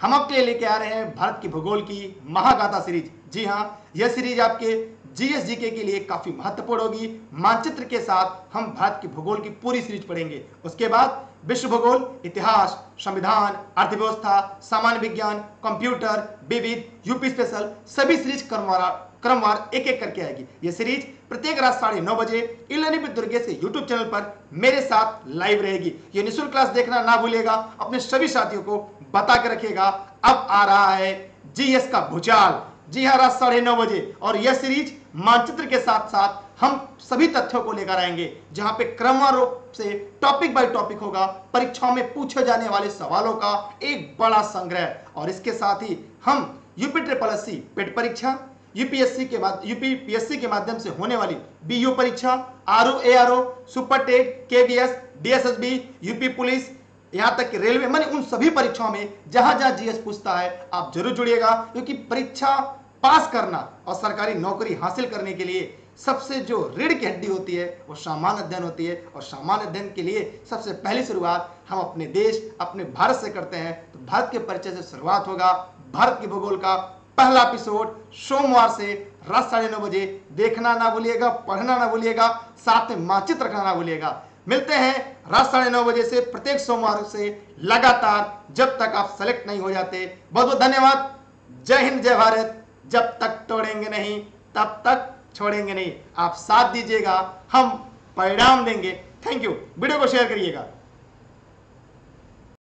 हम आपके लिए लेके आ रहे हैं भारत की भूगोल की महागाथा सीरीज। जी हाँ, यह सीरीज आपके जीएसजीके के लिए काफी महत्वपूर्ण होगी। मानचित्र के साथ हम भारत की भूगोल की पूरी सीरीज पढ़ेंगे। उसके बाद विश्व भूगोल, इतिहास, संविधान, अर्थव्यवस्था, सामान्य विज्ञान, कंप्यूटर, विविध, यूपी स्पेशल, सभी सीरीज क्रमवार एक एक करके आएगी। यह सीरीज प्रत्येक रात 9:30 बजे इलर्निंग विद दुर्गे से यूट्यूब चैनल पर मेरे साथ लाइव रहेगी। ये निःशुल्क क्लास देखना ना भूलिएगा, अपने सभी साथियों को बता के रखिएगा। अब आ रहा है जीएस का भूचाल। जी हाँ, रात 9:30 बजे। और यह सीरीज मानचित्र के साथ साथ हम सभी तथ्यों को लेकर आएंगे, जहां पे क्रमवार रूप से टॉपिक बाय टॉपिक होगा, परीक्षाओं में पूछे जाने वाले सवालों का एक बड़ा संग्रह। और इसके साथ ही हम यूपी ट्रिपल एससी पेट परीक्षा, यूपीपीएससी के माध्यम से होने वाली बीयू परीक्षा, RO ARO, super TET, KVS, DSSB, UP police, यहां तक कि रेलवे, माने उन सभी परीक्षाओं में जहां जहां जीएस पूछता है आप जरूर जुड़िएगा। क्योंकि परीक्षा पास करना और सरकारी नौकरी हासिल करने के लिए सबसे जो रीढ़ की हड्डी होती है वो सामान्य अध्ययन होती है। और सामान्य अध्ययन के लिए सबसे पहली शुरुआत हम अपने देश, अपने भारत से करते हैं। तो भारत के परिचय से शुरुआत होगा। भारत की भूगोल का पहला एपिसोड सोमवार से रात 9:30 बजे देखना ना भूलिएगा, पढ़ना ना भूलिएगा, साथ में मानचित्र रखना ना भूलिएगा। मिलते हैं रात 9:30 बजे से प्रत्येक सोमवार से लगातार, जब तक आप सेलेक्ट नहीं हो जाते। बहुत बहुत धन्यवाद। जय हिंद, जय भारत। जब तक तोड़ेंगे नहीं तब तक छोड़ेंगे नहीं। आप साथ दीजिएगा, हम परिणाम देंगे। Thank you. वीडियो को शेयर करिएगा।